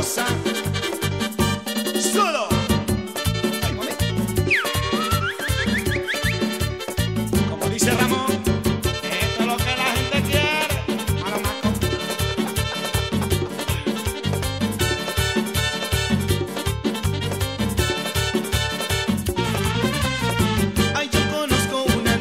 sabrosa. Solo. Ay, mami. Como dice Ramón, esto es lo que la gente quiere. A lo maco. Ay, yo conozco una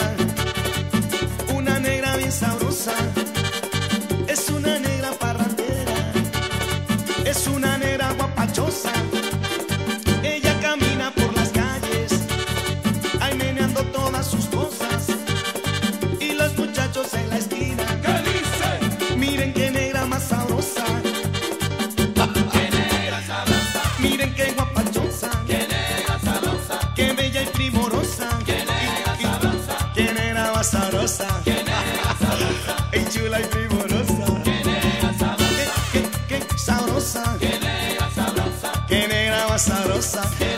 negra bien sabrosa. Es una negra parrandera, es una negra guapachosa. Ella camina por las calles, ay, meneando todas sus cosas. Y los muchachos en la esquina, ¿qué dicen? Miren qué negra más sabrosa. Qué negra sabrosa. Miren qué guapachosa. Qué negra sabrosa. Qué bella y primorosa. Qué negra sabrosa. Qué negra más sabrosa. Qué negra sabrosa. Ey, chula y primorosa. Qué negra sabrosa. Qué sabrosa. Qué negra sabrosa. Qué negra más sabrosa.